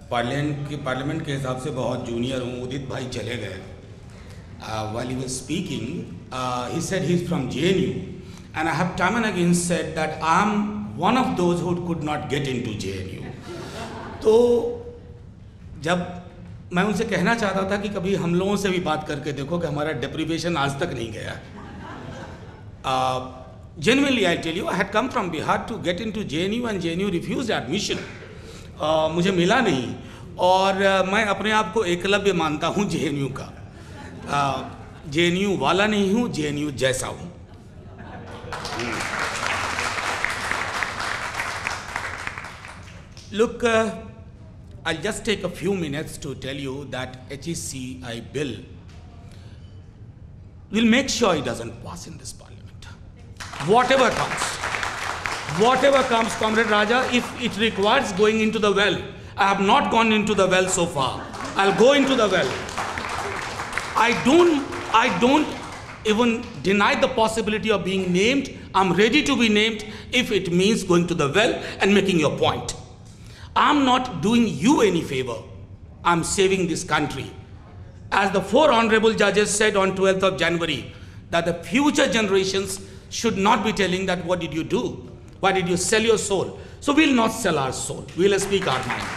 Parliament के हिसाब से बहुत जूनियर हूँ। उदित भाई चले गए। While he was speaking, he said he's from JNU, and I have time and again said that I'm one of those who could not get into JNU. तो जब मैं उनसे कहना चाहता था कि कभी हम लोगों से भी बात करके देखो कि हमारा deprivation आज तक नहीं गया। Genuinely, I tell you, I had come from Bihar to get into JNU and JNU refused admission. मुझे मिला नहीं और मैं अपने आप को एकलव्य मानता हूँ JNU का। JNU वाला नहीं हूँ, JNU जैसा हूँ। Look, I'll just take a few minutes to tell you that HECI bill will make sure it doesn't pass in this parliament. Whatever comes, Comrade Raja, if it requires going into the well, I have not gone into the well so far. I'll go into the well. I don't even deny the possibility of being named. I'm ready to be named if it means going to the well and making your point. I'm not doing you any favor. I'm saving this country. As the 4 honorable judges said on 12th of January, that the future generations should not be telling that what did you do? Why did you sell your soul? So we'll not sell our soul. We'll speak our mind.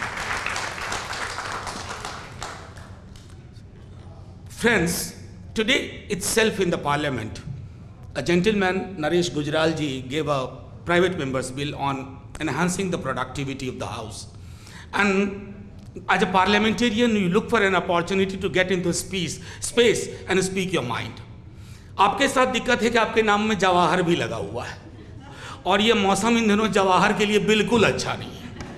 Friends, today itself in the parliament, a gentleman, Naresh Gujral ji, gave a private member's bill on enhancing the productivity of the house. And as a parliamentarian, you look for an opportunity to get into space and speak your mind. आपके साथ दिक्कत है कि आपके नाम में जवाहर भी लगा हुआ है और ये मौसम इन दिनों जवाहर के लिए बिल्कुल अच्छा नहीं है।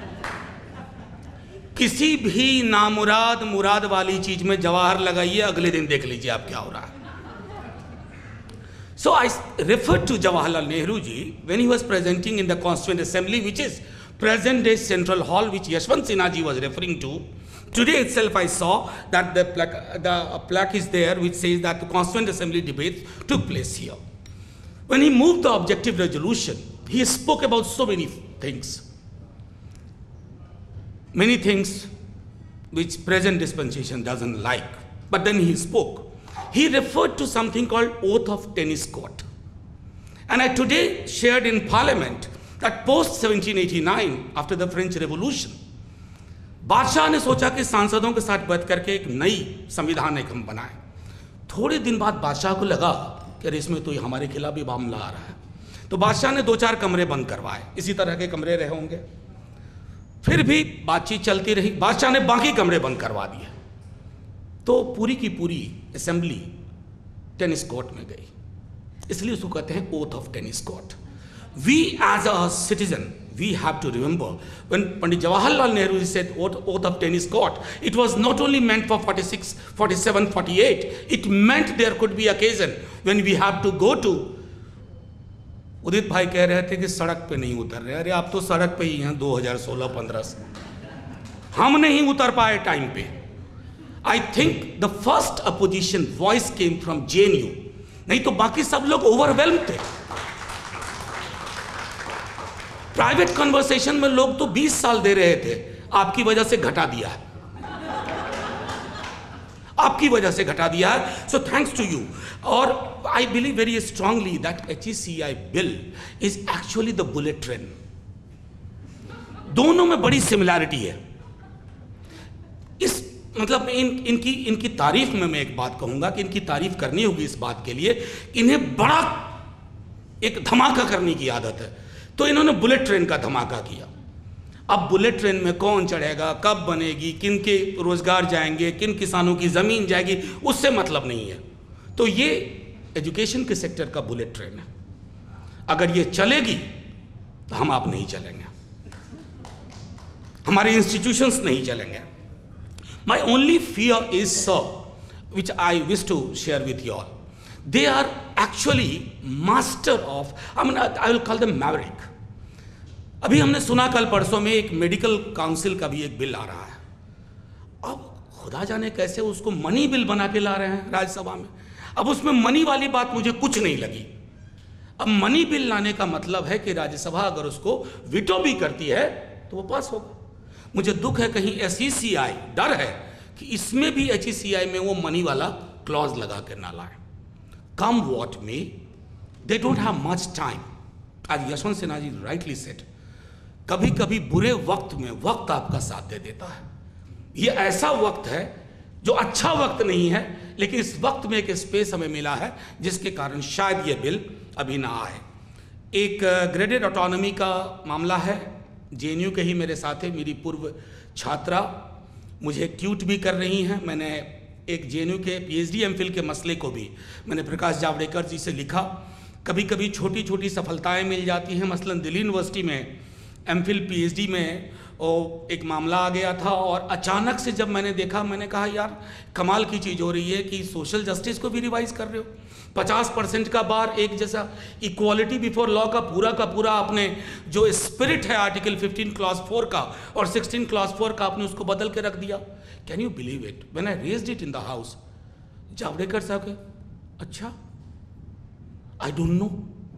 किसी भी नामुराद मुराद वाली चीज में जवाहर लगाइए, अगले दिन देख लीजिए आप क्या हो रहा है। So I referred to Jawaharlal Nehru ji when he was presenting in the Constituent Assembly, which is present day Central Hall, which Yashwant Sinha ji was referring to. Today itself I saw that the plaque is there which says that the Constituent Assembly debates took place here. When he moved the objective resolution, he spoke about so many things. Many things which present dispensation doesn't like. But then he spoke. He referred to something called oath of tennis court. And I today shared in Parliament that post 1789, after the French Revolution, बादशाह ने सोचा कि सांसदों के साथ बैठ करके एक नई संविधान एक हम बनाएं। थोड़े दिन बाद बादशाह को लगा कि इसमें तो हमारे खिलाफ भी मामला आ रहा है, तो बादशाह ने 2-4 कमरे बंद करवाए। इसी तरह के कमरे रहे होंगे। फिर भी बातचीत चलती रही, बादशाह ने बाकी कमरे बंद करवा दिए, तो पूरी की पूरी असेंबली टेनिस कोर्ट में गई। इसलिए उसको कहते हैं oath of tennis court. We as a citizen, we have to remember when Pandit Jawaharlal Nehru said oath of tennis court, it was not only meant for 46, 47, 48, it meant there could be occasion when we have to go to. Udit भाई कह रहे थे कि सड़क पे नहीं उतर रहे। अरे आप तो सड़क पे ही हैं 2016-15 से, हम नहीं उतर पाए टाइम पे। I think the first opposition voice came from JNU, नहीं तो बाकी सब लोग overwhelmed थे। प्राइवेट कन्वर्सेशन में लोग तो 20 साल दे रहे थे, आपकी वजह से घटा दिया है, आपकी वजह से घटा दिया है। So thanks to you. और I believe very strongly that HECI bill is actually the bullet train. दोनों में बड़ी सिमिलैरिटी है। इस मतलब इनकी तारीफ में मैं एक बात कहूंगा कि इनकी तारीफ करनी होगी इस बात के लिए, इन्हें बड़ा एक धमाका करने की आदत है। तो इन्होंने बुलेट ट्रेन का धमाका किया। अब बुलेट ट्रेन में कौन चढ़ेगा, कब बनेगी, किन के रोजगार जाएंगे, किन किसानों की जमीन जाएगी, उससे मतलब नहीं है। तो ये एजुकेशन के सेक्टर का बुलेट ट्रेन है। अगर ये चलेगी तो हम आप नहीं चलेंगे, हमारे इंस्टीट्यूशंस नहीं चलेंगे। My only fear is sir which I wish to share with you all, they are actually master of, I will call them maverick. अभी हमने सुना कल परसों में एक मेडिकल काउंसिल का भी एक बिल आ रहा है। अब खुदा जाने कैसे उसको मनी बिल बना के ला रहे हैं राज्यसभा में। अब उसमें मनी वाली बात मुझे कुछ नहीं लगी। अब मनी बिल लाने का मतलब है कि राज्यसभा अगर उसको विटो भी करती है तो वो पास होगा। मुझे दुख है कहीं HECI, डर है कि इसमें भी HECI में वो मनी वाला क्लॉज लगा कर ना लाए. Come what may, they don't have much time. आज यशवंत सिन्हा जी राइटली सेड, कभी कभी बुरे वक्त में वक्त आपका साथ दे देता है. ये ऐसा वक्त है जो अच्छा वक्त नहीं है, लेकिन इस वक्त में एक स्पेस हमें मिला है जिसके कारण शायद ये बिल अभी ना आए. एक ग्रेडेड ऑटोनॉमी का मामला है. JNU के ही मेरे साथ है, मेरी पूर्व छात्रा मुझे ट्यूट भी कर रही हैं. मैंने एक JNU के PhD MPhil के मसले को भी मैंने प्रकाश जावड़ेकर जी से लिखा. कभी कभी छोटी छोटी सफलताएं मिल जाती हैं. मसलन दिल्ली यूनिवर्सिटी में MPhil PhD में एक मामला आ गया था और अचानक से जब मैंने देखा, मैंने कहा यार कमाल की चीज़ हो रही है कि सोशल जस्टिस को भी रिवाइज कर रहे हो. 50% का बार, एक जैसा इक्वालिटी बिफोर लॉ का पूरा आपने जो स्पिरिट है आर्टिकल 15 क्लॉज 4 का और 16 क्लॉज 4 का, आपने उसको बदल के रख दिया. Can you believe it? When I raised it in the house, Javadekar साहब के, अच्छा, I don't know,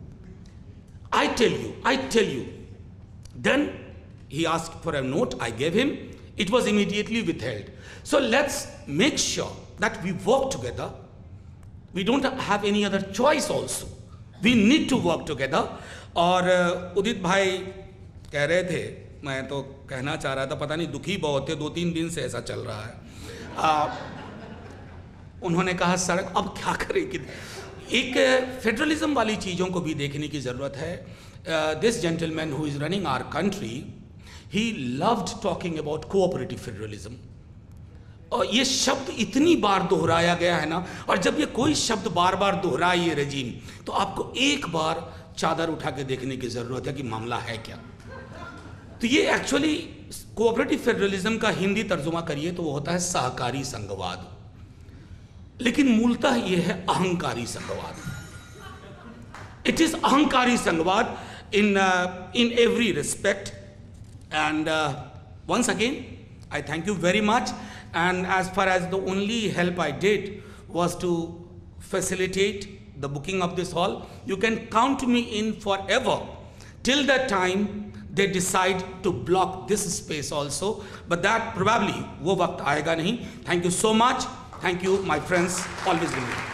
I tell you. Then he asked for a note, I gave him, it was immediately withheld. So let's make sure that we work together. We don't have any other choice also. We need to work together. और उदित भाई कह रहे थे, मैं तो कहना चाह रहा था, पता नहीं दुखी बहुत थे, 2-3 दिन से ऐसा चल रहा है. उन्होंने कहा सड़क, अब क्या करें कि एक फेडरलिज्म वाली चीज़ों को भी देखने की ज़रूरत है. This gentleman who is running our country, he loved talking about cooperative federalism. और ये शब्द इतनी बार दोहराया गया है ना, और जब ये कोई शब्द बार बार दोहराए ये रेजीम, तो आपको एक बार चादर उठा के देखने की ज़रूरत है कि मामला है क्या. तो ये एक्चुअली कोऑपरेटिव फेडरलिज्म का हिंदी तर्जुमा करिए तो वो होता है सहकारी संघवाद, लेकिन मूलतः ये है अहंकारी संघवाद. It is ahankari sangwad in every respect. And once again, I thank you very much. And as far as the only help I did was to facilitate the booking of this hall, you can count me in forever till the time they decide to block this space also. But that probably wo waqt aayega nahi. Thank you so much. Thank you, my friends. Always believe.